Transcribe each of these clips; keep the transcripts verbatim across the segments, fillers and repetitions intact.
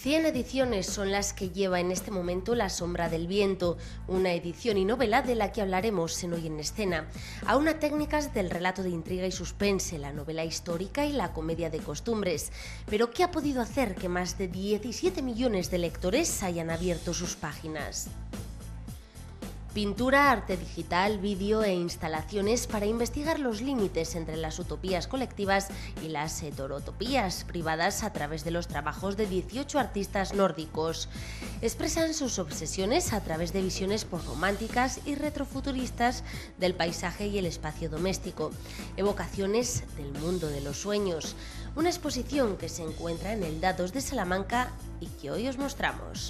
cien ediciones son las que lleva en este momento La sombra del viento, una edición y novela de la que hablaremos en Hoy en Escena. Aúna técnicas del relato de intriga y suspense, la novela histórica y la comedia de costumbres. Pero ¿qué ha podido hacer que más de diecisiete millones de lectores hayan abierto sus páginas? Pintura, arte digital, vídeo e instalaciones para investigar los límites entre las utopías colectivas y las heterotopías privadas a través de los trabajos de dieciocho artistas nórdicos. Expresan sus obsesiones a través de visiones posrománticas y retrofuturistas del paisaje y el espacio doméstico, evocaciones del mundo de los sueños. Una exposición que se encuentra en el Dados de Salamanca y que hoy os mostramos.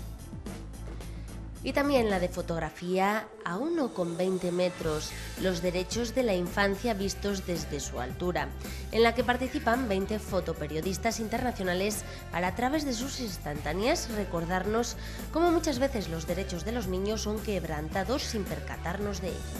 Y también la de fotografía a uno coma veinte metros, los derechos de la infancia vistos desde su altura, en la que participan veinte fotoperiodistas internacionales para, a través de sus instantáneas, recordarnos cómo muchas veces los derechos de los niños son quebrantados sin percatarnos de ello.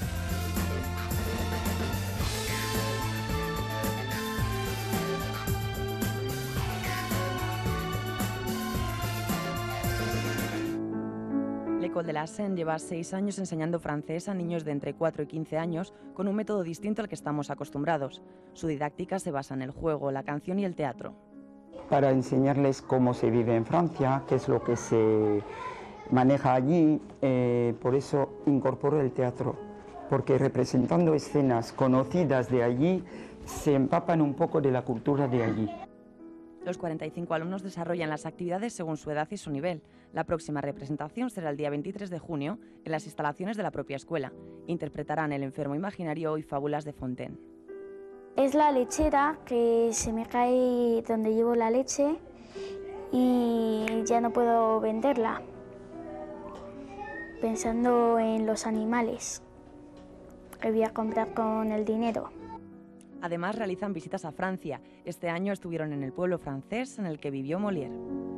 L'École de la Seine lleva seis años enseñando francés a niños de entre cuatro y quince años con un método distinto al que estamos acostumbrados. Su didáctica se basa en el juego, la canción y el teatro. Para enseñarles cómo se vive en Francia, qué es lo que se maneja allí, eh, por eso incorporo el teatro, porque representando escenas conocidas de allí, se empapan un poco de la cultura de allí. Los cuarenta y cinco alumnos desarrollan las actividades según su edad y su nivel. La próxima representación será el día veintitrés de junio en las instalaciones de la propia escuela. Interpretarán El enfermo imaginario y Fábulas de Fontaine. Es la lechera que se me cae donde llevo la leche y ya no puedo venderla, pensando en los animales que voy a comprar con el dinero. Además, realizan visitas a Francia. Este año estuvieron en el pueblo francés en el que vivió Molière.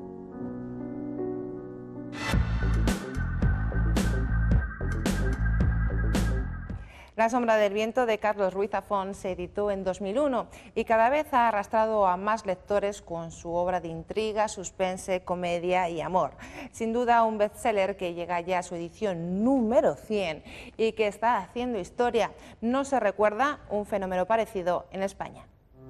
La sombra del viento de Carlos Ruiz Zafón se editó en dos mil uno y cada vez ha arrastrado a más lectores con su obra de intriga, suspense, comedia y amor. Sin duda un bestseller que llega ya a su edición número cien y que está haciendo historia. No se recuerda un fenómeno parecido en España.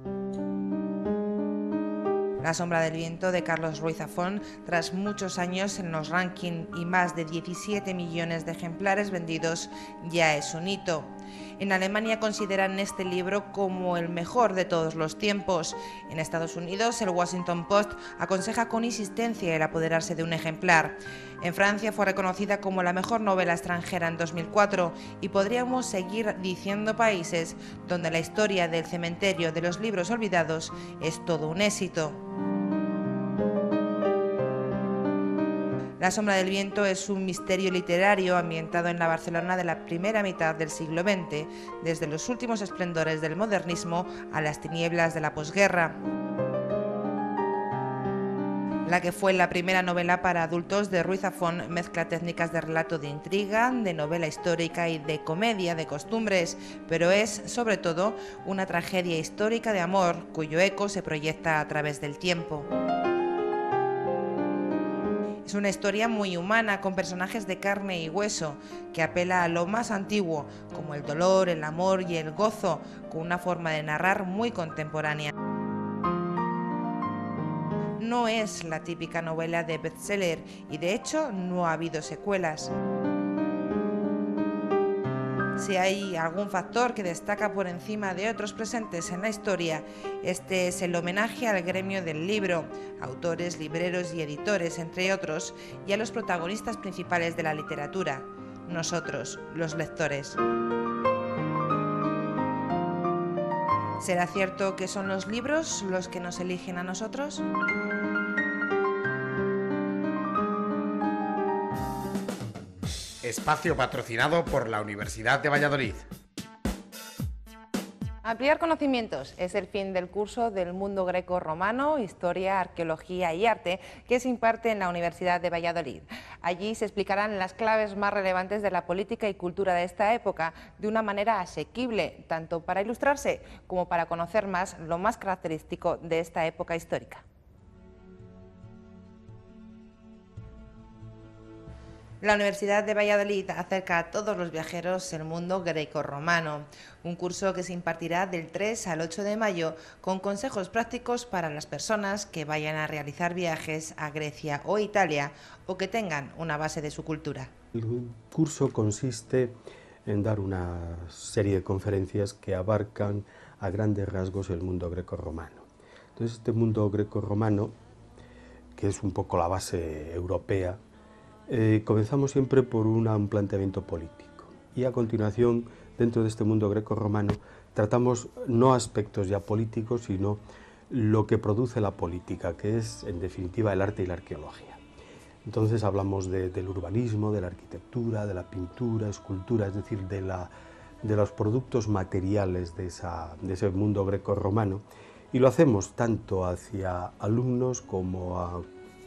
La sombra del viento de Carlos Ruiz Zafón, tras muchos años en los rankings y más de diecisiete millones de ejemplares vendidos, ya es un hito. En Alemania consideran este libro como el mejor de todos los tiempos. En Estados Unidos, el Washington Post aconseja con insistencia el apoderarse de un ejemplar. En Francia fue reconocida como la mejor novela extranjera en dos mil cuatro y podríamos seguir diciendo países donde la historia del cementerio de los libros olvidados es todo un éxito. La sombra del viento es un misterio literario ambientado en la Barcelona de la primera mitad del siglo veinte, desde los últimos esplendores del modernismo a las tinieblas de la posguerra. La que fue la primera novela para adultos de Ruiz Zafón mezcla técnicas de relato de intriga, de novela histórica y de comedia de costumbres, pero es, sobre todo, una tragedia histórica de amor cuyo eco se proyecta a través del tiempo. Es una historia muy humana, con personajes de carne y hueso, que apela a lo más antiguo, como el dolor, el amor y el gozo, con una forma de narrar muy contemporánea. No es la típica novela de bestseller y de hecho no ha habido secuelas. Si hay algún factor que destaca por encima de otros presentes en la historia, este es el homenaje al gremio del libro, autores, libreros y editores, entre otros, y a los protagonistas principales de la literatura, nosotros, los lectores. ¿Será cierto que son los libros los que nos eligen a nosotros? Espacio patrocinado por la Universidad de Valladolid. Ampliar conocimientos es el fin del curso del mundo greco-romano, historia, arqueología y arte que se imparte en la Universidad de Valladolid. Allí se explicarán las claves más relevantes de la política y cultura de esta época de una manera asequible, tanto para ilustrarse como para conocer más lo más característico de esta época histórica. La Universidad de Valladolid acerca a todos los viajeros el mundo grecorromano, un curso que se impartirá del tres al ocho de mayo con consejos prácticos para las personas que vayan a realizar viajes a Grecia o Italia o que tengan una base de su cultura. El curso consiste en dar una serie de conferencias que abarcan a grandes rasgos el mundo grecorromano. Entonces, este mundo grecorromano, que es un poco la base europea, Eh, comenzamos siempre por una, un planteamiento político y a continuación, dentro de este mundo grecorromano, tratamos no aspectos ya políticos, sino lo que produce la política, que es, en definitiva, el arte y la arqueología. Entonces hablamos de, del urbanismo, de la arquitectura, de la pintura, escultura, es decir, de, la, de los productos materiales de, esa, de ese mundo grecorromano, y lo hacemos tanto hacia alumnos como a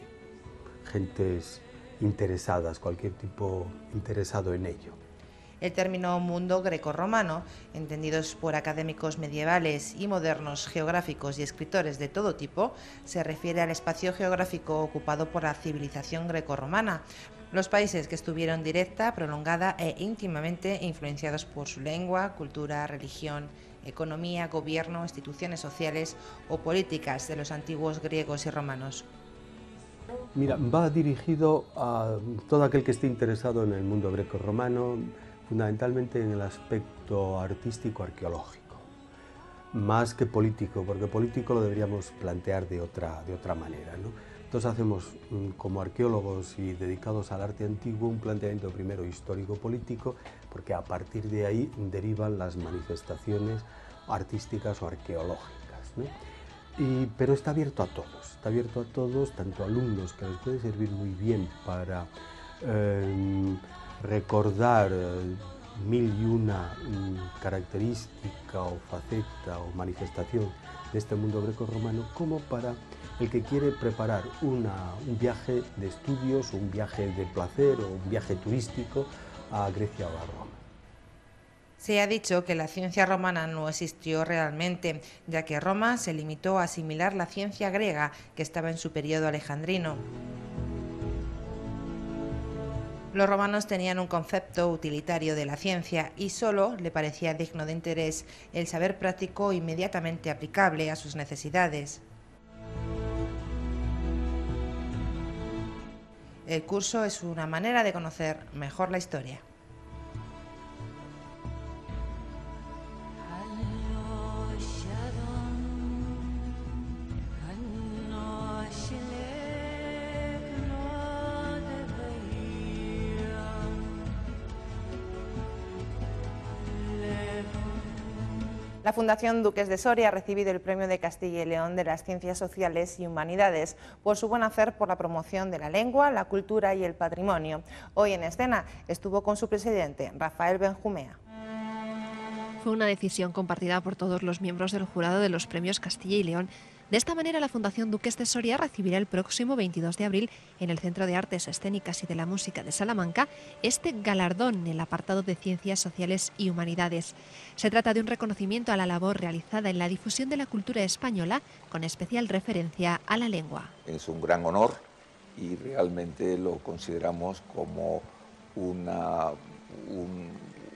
gentes interesadas, cualquier tipo interesado en ello. El término mundo grecorromano, entendidos por académicos medievales y modernos, geográficos y escritores de todo tipo, se refiere al espacio geográfico ocupado por la civilización grecorromana, los países que estuvieron directa, prolongada e íntimamente influenciados por su lengua, cultura, religión, economía, gobierno, instituciones sociales o políticas de los antiguos griegos y romanos. Mira, va dirigido a todo aquel que esté interesado en el mundo grecorromano, fundamentalmente en el aspecto artístico-arqueológico, más que político, porque político lo deberíamos plantear de otra, de otra manera, ¿no? Entonces hacemos, como arqueólogos y dedicados al arte antiguo, un planteamiento primero histórico-político, porque a partir de ahí derivan las manifestaciones artísticas o arqueológicas, ¿no? Y, pero está abierto a todos, está abierto a todos, tanto alumnos, que les puede servir muy bien para eh, recordar eh, mil y una um, característica o faceta o manifestación de este mundo grecorromano, como para el que quiere preparar una, un viaje de estudios, un viaje de placer o un viaje turístico a Grecia o a Roma. Se ha dicho que la ciencia romana no existió realmente, ya que Roma se limitó a asimilar la ciencia griega, que estaba en su periodo alejandrino. Los romanos tenían un concepto utilitario de la ciencia y solo le parecía digno de interés el saber práctico inmediatamente aplicable a sus necesidades. El curso es una manera de conocer mejor la historia. La Fundación Duques de Soria ha recibido el Premio de Castilla y León de las Ciencias Sociales y Humanidades por su buen hacer por la promoción de la lengua, la cultura y el patrimonio. Hoy en escena estuvo con su presidente, Rafael Benjumea. Fue una decisión compartida por todos los miembros del jurado de los Premios Castilla y León. De esta manera, la Fundación Duques de Soria recibirá el próximo veintidós de abril en el Centro de Artes Escénicas y de la Música de Salamanca este galardón en el apartado de Ciencias Sociales y Humanidades. Se trata de un reconocimiento a la labor realizada en la difusión de la cultura española, con especial referencia a la lengua. Es un gran honor y realmente lo consideramos como una, un,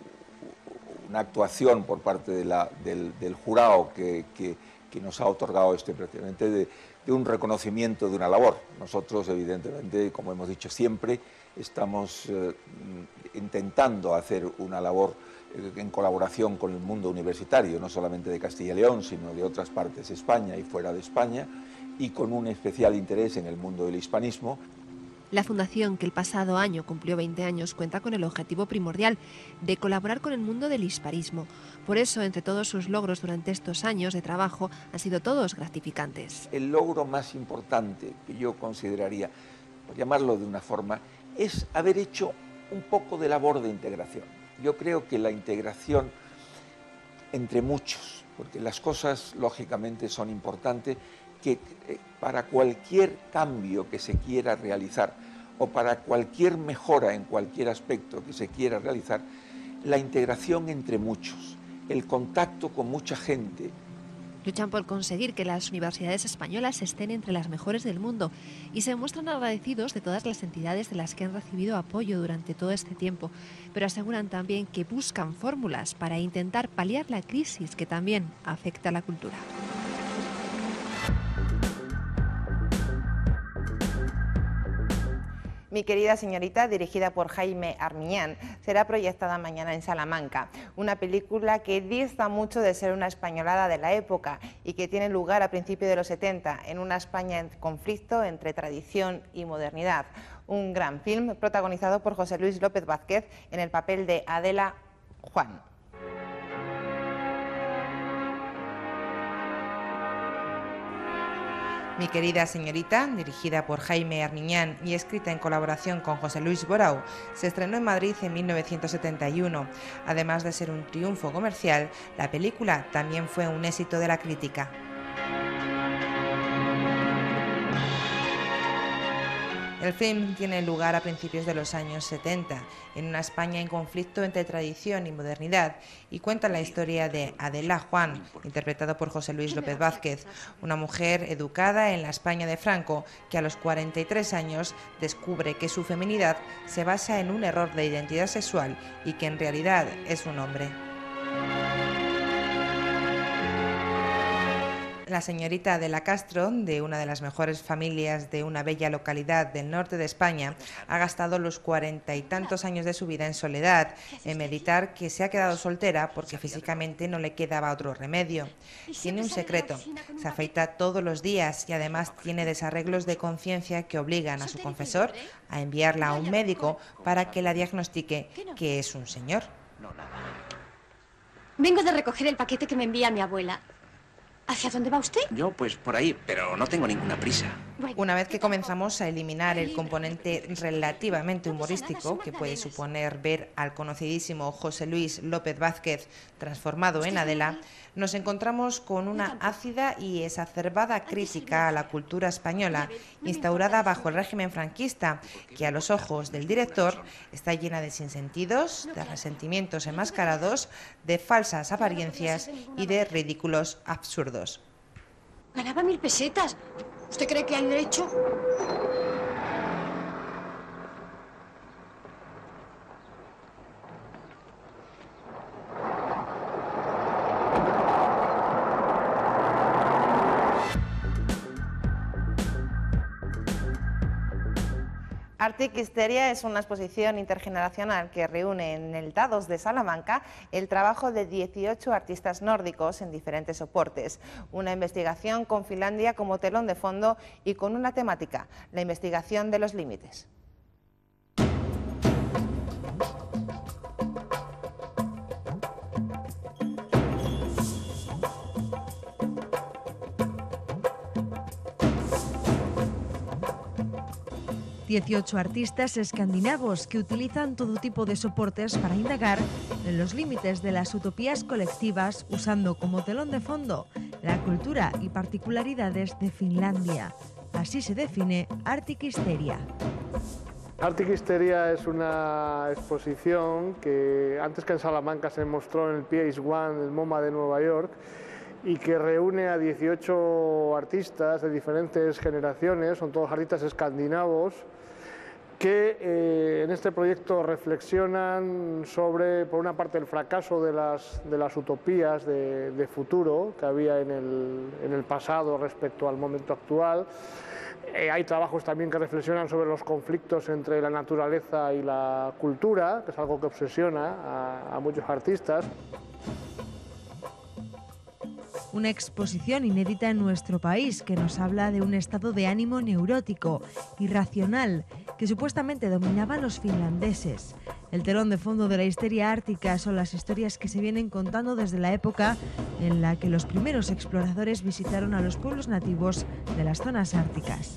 una actuación por parte de la, del, del jurado que, que que nos ha otorgado este precisamente de, de un reconocimiento de una labor. Nosotros, evidentemente, como hemos dicho siempre, estamos eh, intentando hacer una labor eh, en colaboración con el mundo universitario, no solamente de Castilla y León, sino de otras partes de España y fuera de España, y con un especial interés en el mundo del hispanismo. La Fundación, que el pasado año cumplió veinte años, cuenta con el objetivo primordial de colaborar con el mundo del hispanismo. Por eso, entre todos sus logros durante estos años de trabajo, han sido todos gratificantes. El logro más importante que yo consideraría, por llamarlo de una forma, es haber hecho un poco de labor de integración. Yo creo que la integración entre muchos, porque las cosas lógicamente son importantes, que eh, para cualquier cambio que se quiera realizar o para cualquier mejora en cualquier aspecto que se quiera realizar, la integración entre muchos, el contacto con mucha gente Luchan por conseguir que las universidades españolas estén entre las mejores del mundo y se muestran agradecidos de todas las entidades de las que han recibido apoyo durante todo este tiempo, pero aseguran también que buscan fórmulas para intentar paliar la crisis que también afecta a la cultura. Mi querida señorita, dirigida por Jaime Armiñán, será proyectada mañana en Salamanca, una película que dista mucho de ser una españolada de la época y que tiene lugar a principios de los setenta, en una España en conflicto entre tradición y modernidad. Un gran film protagonizado por José Luis López Vázquez en el papel de Adela Juan. Mi querida señorita, dirigida por Jaime Armiñán y escrita en colaboración con José Luis Borau, se estrenó en Madrid en mil novecientos setenta y uno. Además de ser un triunfo comercial, la película también fue un éxito de la crítica. El film tiene lugar a principios de los años setenta, en una España en conflicto entre tradición y modernidad, y cuenta la historia de Adela Juan, interpretado por José Luis López Vázquez, una mujer educada en la España de Franco, que a los cuarenta y tres años descubre que su feminidad se basa en un error de identidad sexual y que en realidad es un hombre. La señorita Adela Castro, de una de las mejores familias de una bella localidad del norte de España, ha gastado los cuarenta y tantos años de su vida en soledad, en meditar que se ha quedado soltera porque físicamente no le quedaba otro remedio. Tiene un secreto, se afeita todos los días y además tiene desarreglos de conciencia que obligan a su confesor a enviarla a un médico para que la diagnostique que es un señor. Vengo de recoger el paquete que me envía mi abuela. ¿Hacia dónde va usted? Yo, pues por ahí, pero no tengo ninguna prisa. Una vez que comenzamos a eliminar el componente relativamente humorístico que puede suponer ver al conocidísimo José Luis López Vázquez transformado en Adela, nos encontramos con una ácida y exacerbada crítica a la cultura española instaurada bajo el régimen franquista, que a los ojos del director está llena de sinsentidos, de resentimientos enmascarados, de falsas apariencias y de ridículos absurdos. Ganaba mil pesetas. ¿Usted cree que hay derecho? Arctic Histeria es una exposición intergeneracional que reúne en el Dados de Salamanca el trabajo de dieciocho artistas nórdicos en diferentes soportes. Una investigación con Finlandia como telón de fondo y con una temática, la investigación de los límites. dieciocho artistas escandinavos que utilizan todo tipo de soportes para indagar en los límites de las utopías colectivas usando como telón de fondo la cultura y particularidades de Finlandia. Así se define Arctic Histeria. Arctic Histeria es una exposición que antes que en Salamanca se mostró en el P A C E One, el MoMA de Nueva York, y que reúne a dieciocho artistas de diferentes generaciones, son todos artistas escandinavos, que eh, en este proyecto reflexionan sobre, por una parte, el fracaso de las, de las utopías de, de futuro que había en el, en el pasado respecto al momento actual. Eh, hay trabajos también que reflexionan sobre los conflictos entre la naturaleza y la cultura, que es algo que obsesiona a, a muchos artistas. Una exposición inédita en nuestro país que nos habla de un estado de ánimo neurótico, irracional, que supuestamente dominaban los finlandeses. El telón de fondo de la histeria ártica son las historias que se vienen contando desde la época en la que los primeros exploradores visitaron a los pueblos nativos de las zonas árticas.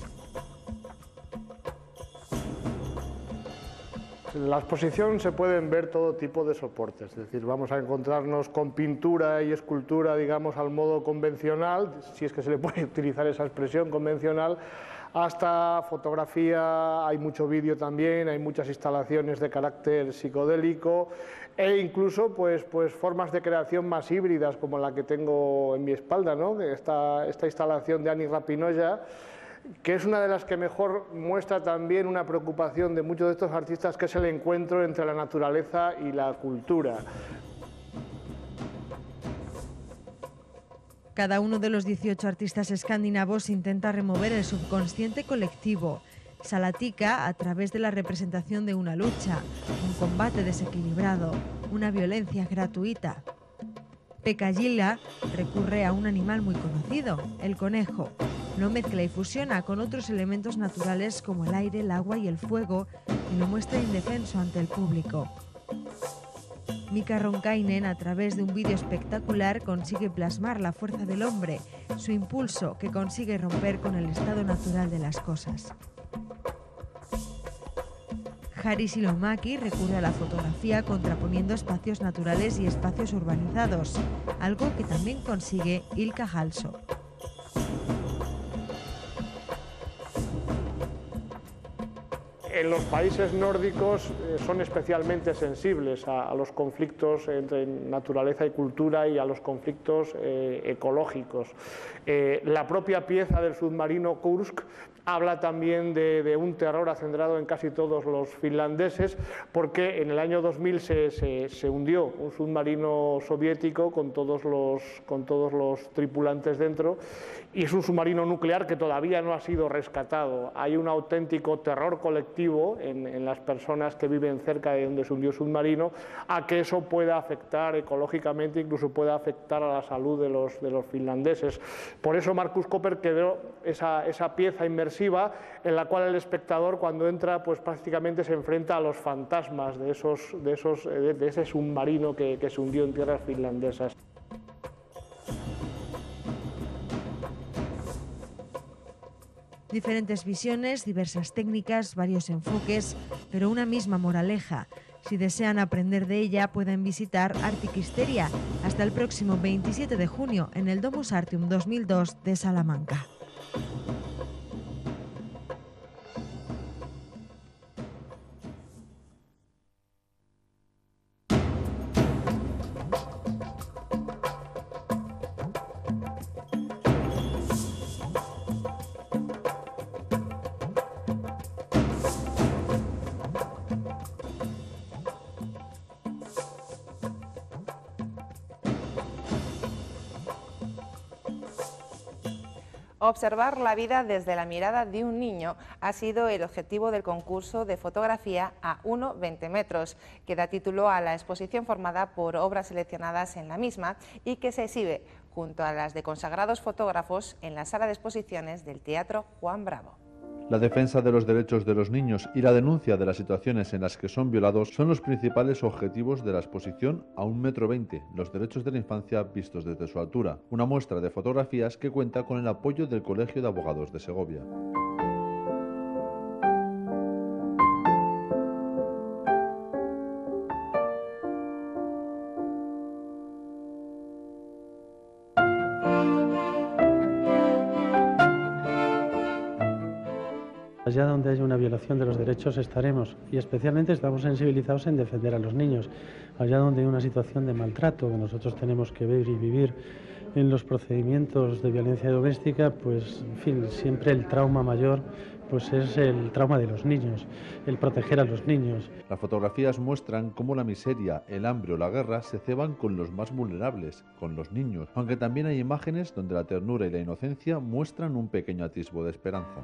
En la exposición se pueden ver todo tipo de soportes, es decir, vamos a encontrarnos con pintura y escultura, digamos, al modo convencional, si es que se le puede utilizar esa expresión convencional, hasta fotografía, hay mucho vídeo también, hay muchas instalaciones de carácter psicodélico, e incluso pues, pues formas de creación más híbridas como la que tengo en mi espalda, ¿no? esta, esta instalación de Ani Rapinoya, que es una de las que mejor muestra también una preocupación de muchos de estos artistas, que es el encuentro entre la naturaleza y la cultura. Cada uno de los dieciocho artistas escandinavos intenta remover el subconsciente colectivo. Salatica a través de la representación de una lucha, un combate desequilibrado, una violencia gratuita. Pekka-Gilla recurre a un animal muy conocido, el conejo. Lo mezcla y fusiona con otros elementos naturales como el aire, el agua y el fuego y lo muestra indefenso ante el público. Mika Ronkainen, a través de un vídeo espectacular, consigue plasmar la fuerza del hombre, su impulso que consigue romper con el estado natural de las cosas. Jari Silomäki recurre a la fotografía contraponiendo espacios naturales y espacios urbanizados, algo que también consigue Ilkka Halso. En los países nórdicos eh, son especialmente sensibles a, a los conflictos entre naturaleza y cultura y a los conflictos eh, ecológicos. Eh, la propia pieza del submarino Kursk habla también de, de un terror acendrado en casi todos los finlandeses, porque en el año dos mil se, se, se hundió un submarino soviético con todos, los, con todos los tripulantes dentro, y es un submarino nuclear que todavía no ha sido rescatado. Hay un auténtico terror colectivo en, en las personas que viven cerca de donde se hundió el submarino, a que eso pueda afectar ecológicamente, incluso pueda afectar a la salud de los, de los finlandeses. Por eso Markus Kopper creó esa, esa pieza inmersiva en la cual el espectador, cuando entra, pues prácticamente se enfrenta a los fantasmas de, esos, de, esos, de, de ese submarino que, que se hundió en tierras finlandesas. Diferentes visiones, diversas técnicas, varios enfoques, pero una misma moraleja. Si desean aprender de ella, pueden visitar Arctic Histeria hasta el próximo veintisiete de junio en el Domus Artium dos mil dos de Salamanca. Observar la vida desde la mirada de un niño ha sido el objetivo del concurso de fotografía a uno a veinte metros, que da título a la exposición formada por obras seleccionadas en la misma y que se exhibe junto a las de consagrados fotógrafos en la sala de exposiciones del Teatro Juan Bravo. La defensa de los derechos de los niños y la denuncia de las situaciones en las que son violados son los principales objetivos de la exposición a un metro veinte, los derechos de la infancia vistos desde su altura, una muestra de fotografías que cuenta con el apoyo del Colegio de Abogados de Segovia. Allá donde haya una violación de los derechos estaremos, y especialmente estamos sensibilizados en defender a los niños. Allá donde hay una situación de maltrato que nosotros tenemos que ver y vivir en los procedimientos de violencia doméstica, pues en fin, siempre el trauma mayor pues es el trauma de los niños, el proteger a los niños. Las fotografías muestran cómo la miseria, el hambre o la guerra se ceban con los más vulnerables, con los niños, aunque también hay imágenes donde la ternura y la inocencia muestran un pequeño atisbo de esperanza.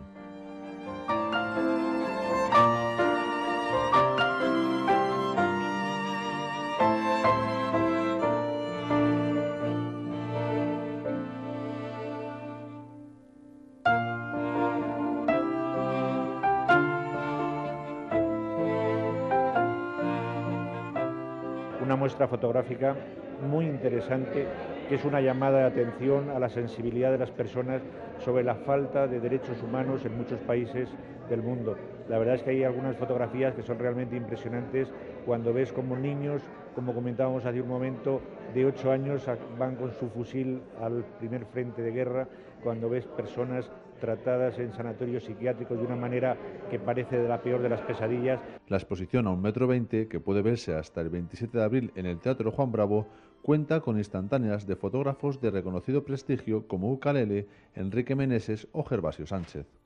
Una muestra fotográfica muy interesante, que es una llamada de atención a la sensibilidad de las personas sobre la falta de derechos humanos en muchos países del mundo. La verdad es que hay algunas fotografías que son realmente impresionantes cuando ves cómo niños como comentábamos hace un momento, de ocho años van con su fusil al primer frente de guerra, cuando ves personas tratadas en sanatorios psiquiátricos de una manera que parece de la peor de las pesadillas. La exposición a un metro veinte, que puede verse hasta el veintisiete de abril en el Teatro Juan Bravo, cuenta con instantáneas de fotógrafos de reconocido prestigio como Ucalele, Enrique Meneses o Gervasio Sánchez.